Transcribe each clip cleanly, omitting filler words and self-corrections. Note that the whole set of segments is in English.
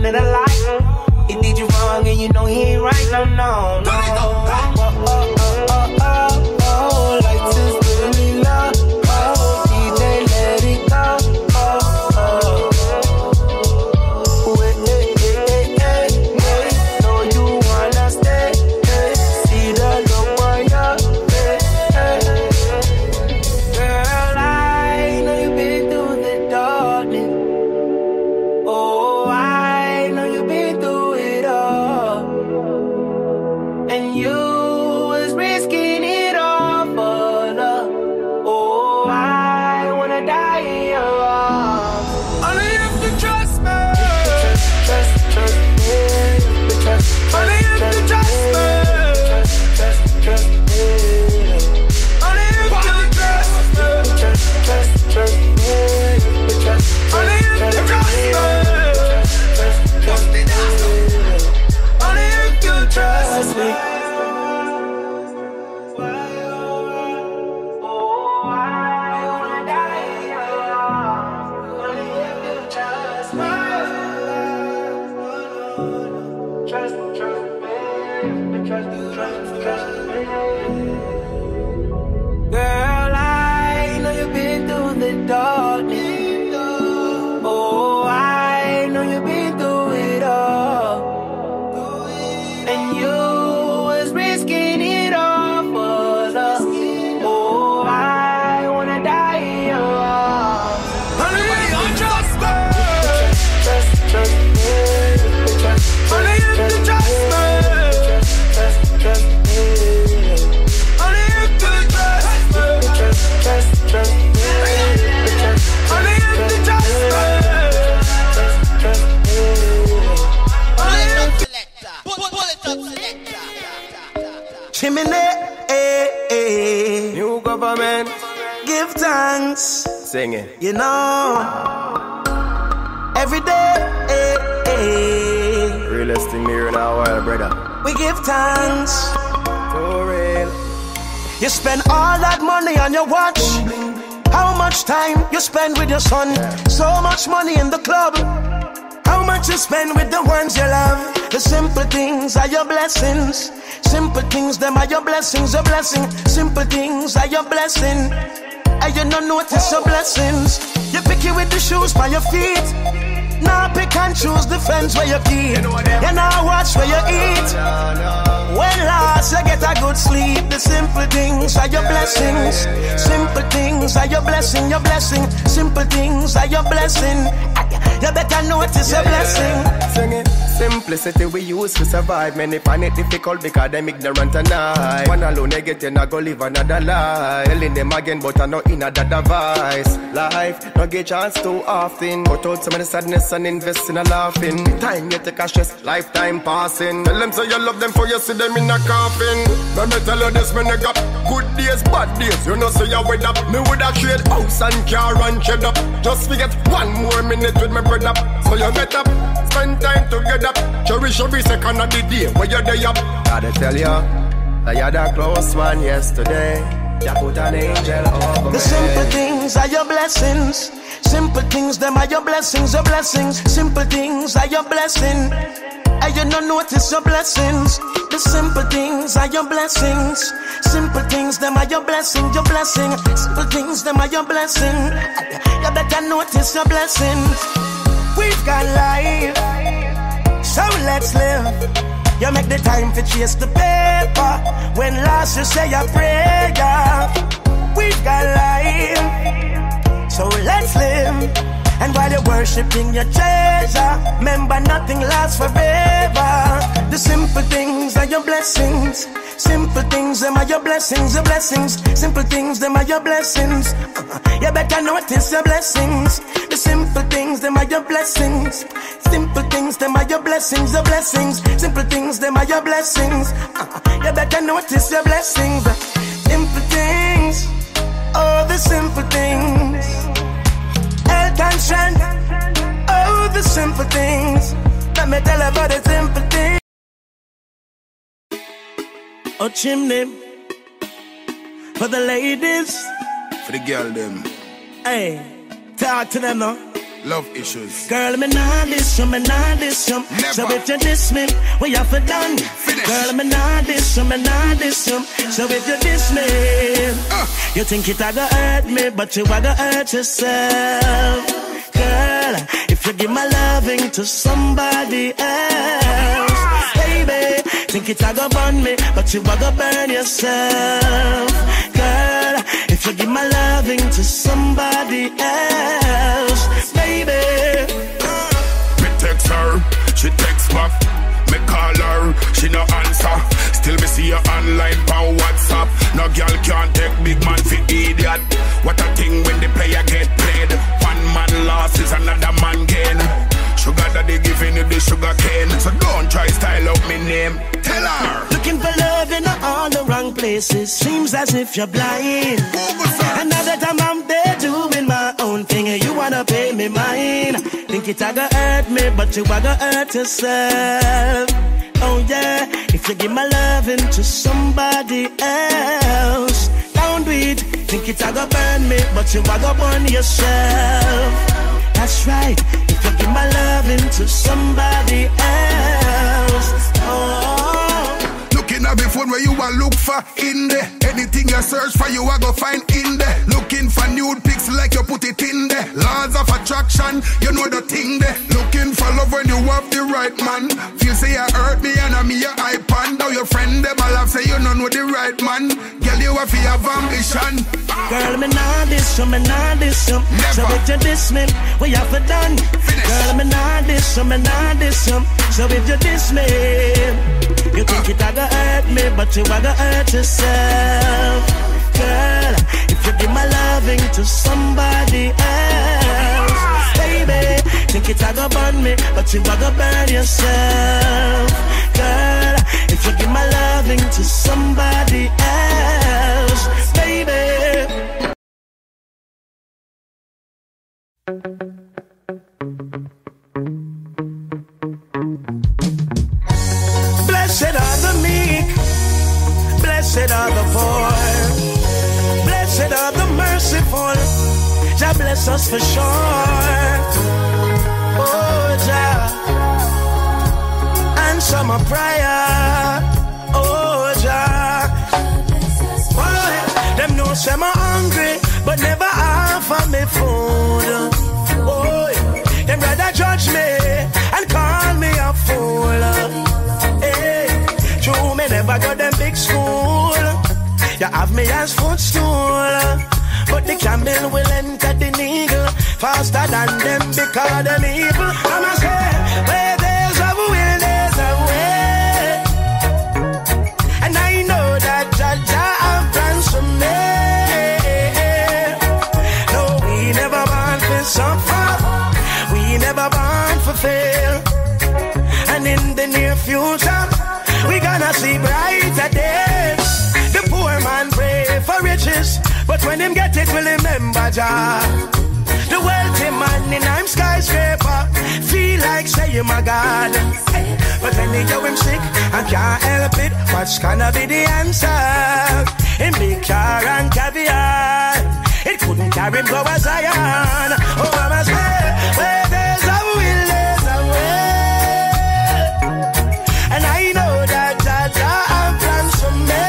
that I like. He did you wrong and you know he ain't right, no, no, no. Lights is really low. Oh, DJ, let it go. Know you wanna stay. See the look on your face. Girl, I know you've been through the darkness. Oh, I know you've been through it all. And you was risking it all for love. Oh, I wanna die in your arms. Only if you trust me. Trust me. Only if you trust me. Trust me. Only if you trust me. Trust me. Only if you trust me. Only if you trust me. Oh, I wanna die in your arms. Only if you trust me. Trust me. Trust me. Girl, I know you've been through the darkness. Oh, I know you've been through it all. And you was risking it all for love. Oh, I wanna die in your arms. Only if you trust me. Trust me. Only if you trust me. Trust me. Only if you trust me. Trust me. Only if you trust me. Trust me. Only if you Pull it up, selector. Chimney, new government, give thanks. Sing it. You know, every day, Realest thing here in our world, brother. we give thanks. For real. You spend all that money on your watch. How much time you spend with your son? So much money in the club. How much you spend with the ones you love? The simple things are your blessings. Simple things, them are your blessings, your blessing. Simple things are your blessing. And you don't notice your blessings. You pick it with the shoes by your feet. Now pick and choose the friends where you keep. You now watch where you eat. When last you get a good sleep. The simple things are your blessings. Simple things are your blessing, your blessing. Simple things are your blessing. You better notice your blessing. Sing it. Simplicity we use to survive. Many find it difficult because them ignorant and I. One alone they get in, I go live another life. Telling them again, but I know in another device. Life, no get chance too often. Cut out some of the sadness and invest in a laughing. Time you take a stress, lifetime passing. Tell them say you love them for you see them in a coffin. Let me tell you this, man, I got good days, bad days. You know say you with up. Me would have trade house and car and shed up. Just forget 1 more minute with my brother. So you get up, spend time together. Cherish every second of the day where you're there up. Gotta tell you, that you're the close one yesterday. You put an angel over me. The simple things are your blessings. Simple things, them are your blessings, your blessings. Simple things are your blessing. And you don't notice your blessings. The simple things are your blessings. Simple things, them are your blessing, your blessing. Simple things, them are your blessing. You better notice your blessings. We've got life, so let's live. You make the time to chase the paper. When last you say your prayer. We've got life, so let's live. And while you're worshipping your treasure, remember nothing lasts forever. The simple things are your blessings. Simple things, them are your blessings, your blessings. Simple things, them are your blessings. You better notice your blessings. The simple things, them are your blessings. Simple things, them are your blessings, your blessings. Simple things, them are your blessings. You better notice your blessings. Simple things, oh the simple things. Health and strength, oh the simple things. Let me tell you about the simple things. Oh chimney, for the ladies, For the girl them. hey, talk to them now. Love issues. Girl, me nah diss you, me nah diss you. So if you diss me, what you have for done? Finish. Girl, me nah diss you, me nah diss you. So if you diss me, you think it a go hurt me, but you a go hurt yourself. Girl, if you give my loving to somebody else, baby, think it a go burn me, but you a go burn yourself. Girl, if you give my loving to somebody else, baby. Me text her, she text back. Me call her, she no answer. Still me see her online on WhatsApp. No girl can't take big man for idiot. What a thing when the player get played. One man lost is another man gain. Sugar daddy giving you the sugar cane. So don't try style up me name. Tell her. Looking for love in all the wrong places. Seems as if you're blind. Another time I'm there doing my own thing and you wanna pay me mine. Think it a go hurt me, but you a go hurt yourself. Oh yeah, if you give my loving to somebody else, don't do it. Think it a go burn me, but you a go burn yourself. That's right, if you give my loving to somebody else, Looking at the phone where you a look for in there. Anything you search for, you a go find in there. Looking for nude pics like you put it in there. Laws of attraction, you know the thing there. Looking for love when you have the right man. Feel say you hurt me and I'm your iPad. Now your friend them all have say you don't know the right man. Girl, you have your ambition. girl, me nah diss you, me nah diss you. So if you diss me, what you have for done? Finish. Girl, me nah diss you, me nah diss you. So if you diss me, you think it a go hurt me, but you a go hurt yourself. Girl, if you give my loving to somebody else, baby, think it a go burn me, but you a go burn yourself. Girl, if you give my loving to somebody else, baby. Blessed are the meek, blessed are the poor, blessed are the merciful. Jah bless us for sure. Oh Jah, answer my prayer. Oh Jah, boy, them know say I'm hungry, but never offer me food. Boy, them rather judge me and call me a fool. True, me never got them big school. You have me as footstool, but the camel will enter the needle faster than them because them evil. I'ma say, where there's a will, there's a way. And I know that Jah have plans for me. No, we never born for suffer, we never born for fail. And in the near future, we gonna see brighter days. The poor man pray for riches, but when him get it, will remember Jah. The wealthy man in I'm skyscraper feel like say my God. But when he go him sick and can't help it, what's gonna be the answer? In big car and caviar, it couldn't carry him go as Zion. Oh, I must say, where there's a will, there's a way. And I know that Jah have plans for me.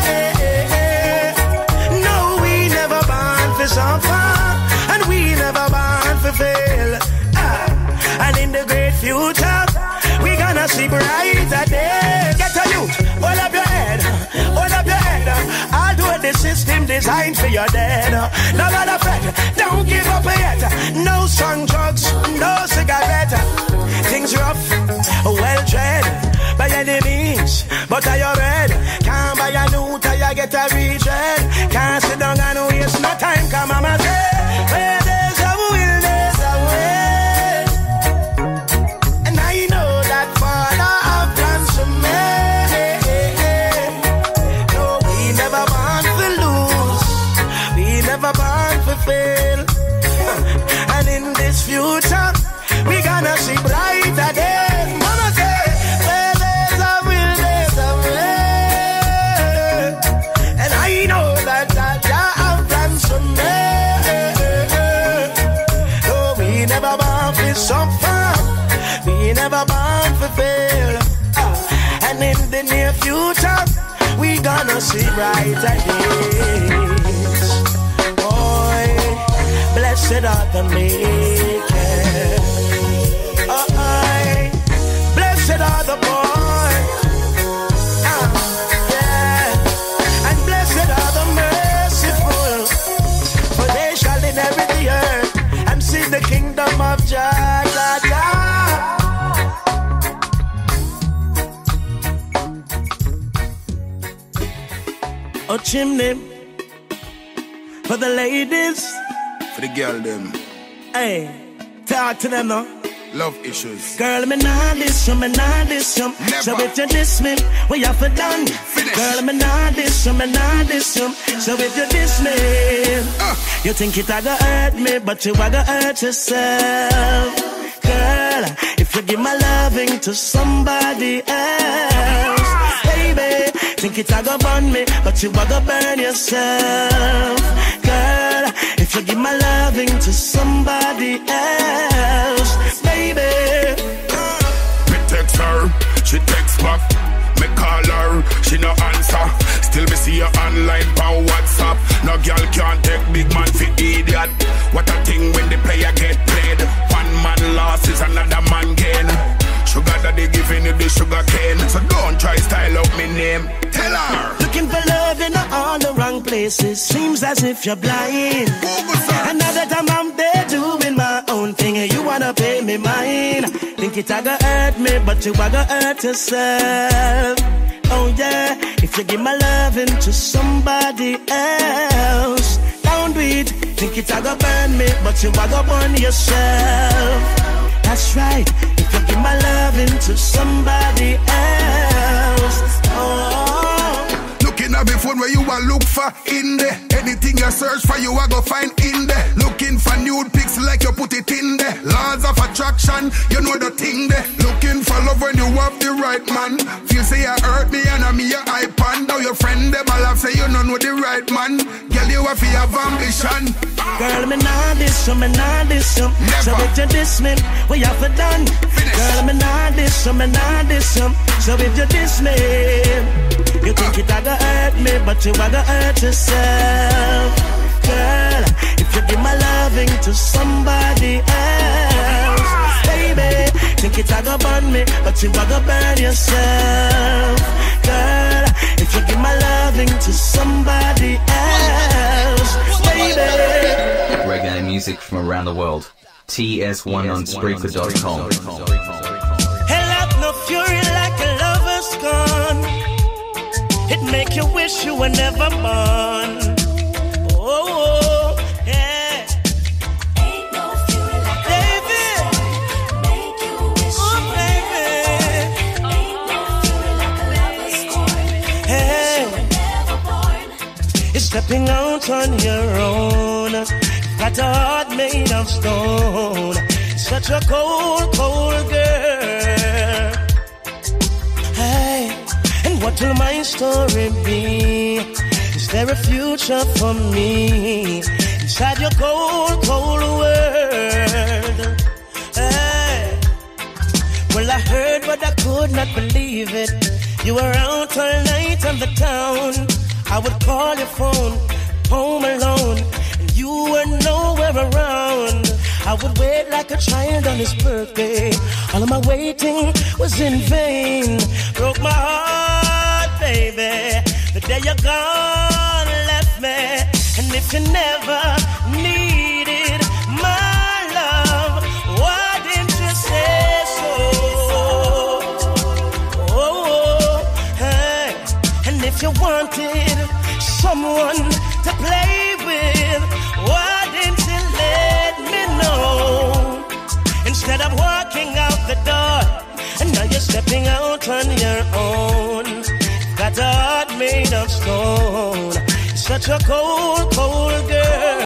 No, we never born for suffer, and we never born for fail. And in the great future, we gonna see brighter days. Get a youth, hold up your head, hold up your head. I'll do the system designed for your dead. No matter fret, don't give up yet. No strong drugs, no cigarette. Things rough, well tread by any means, but are you ready? Can't buy a new tire, get a retread. Can't sit down and waste no time, come on, say, where there's a will, there's a way. And I know that Father have plans for me. No, we never born to lose, we never born to fail. And in this future, we gonna see brighter days. Mama say, where there's a will, there's a way. And I know that Jah have plans for me. No, we never born fail. And in the near future, we gonna see brighter days. Boy, blessed are the meek. Blessed are the poor. Yeah. And blessed are the merciful, for they shall inherit the earth and see the kingdom of Jah. Oh, chimney for the ladies, for the girl them. Hey, talk to them now. Love issues. Girl, me nah diss you, me nah diss you. So if you diss me, what you for done? Finish. Girl, me nah diss you, me nah diss you. So if you diss me, you think it a go hurt me, but you a go hurt yourself. Girl, if you give my loving to somebody else, baby, think it a go burn me, but you a go burn yourself. Girl, if you give my loving to somebody else, baby. Me text her, she text back. Me call her, she no answer. Still me see her online on WhatsApp. No girl can't take big man for idiot. What a thing when the player get played. One man loses, another man gain. Sugar daddy giving you the sugar cane. So don't try style out me name. Tell her. Looking for love in all the wrong places. Seems as if you're blind. Another time I'm there doing my own thing, and you wanna pay me mine. Think it a go hurt me, but you a go hurt yourself. Oh yeah, if you give my loving to somebody else, don't do it. Think it a go burn me, but you a go burn yourself. That's right. If you give my loving to somebody else, looking at the phone where you a look for in there. Anything you search for, you a go find in there. Looking for nude pics like you put it in there. Laws of attraction, you know the thing there. Looking for love when you have the right man. Feel say you hurt me and I'm your iPad. Now your friend them all have say you don't know the right man. Girl, you have your ambition. Girl, me nah diss you, me nah diss you. So if you diss me, what you have done? Finish. Girl, me nah diss you, me nah diss you. So if you diss me, you think it a go hurt me, but you a go hurt yourself. Girl, if you give my loving to somebody else, baby, think it a go burn me, but you a go burn yourself. Girl, if you give my loving to somebody else, baby. Reggae music from around the world. TS1 on Spreaker.com. Hell up, no fury like a lover's gone. It make you wish you were never born. Oh, yeah. Ain't no fury like baby. Make you wish you were never born. Ain't no fury like a lover's scorn. Hey. Wish you were never born. You're stepping out on your own. Got a heart made of stone. Such a cold, cold girl. Hey, and what will my story be? Is there a future for me inside your cold, cold world? Hey, well I heard but I could not believe it. You were out all night on the town. I would call your phone, home alone. You were nowhere around. I would wait like a child on his birthday. All of my waiting was in vain. Broke my heart, baby. The day you're gone, left me. And if you never needed my love, why didn't you say so? Oh, hey. And if you wanted someone to play with, why didn't you let me know? Instead of walking out the door, and now you're stepping out on your own. Got a heart made of stone. Such a cold, cold girl.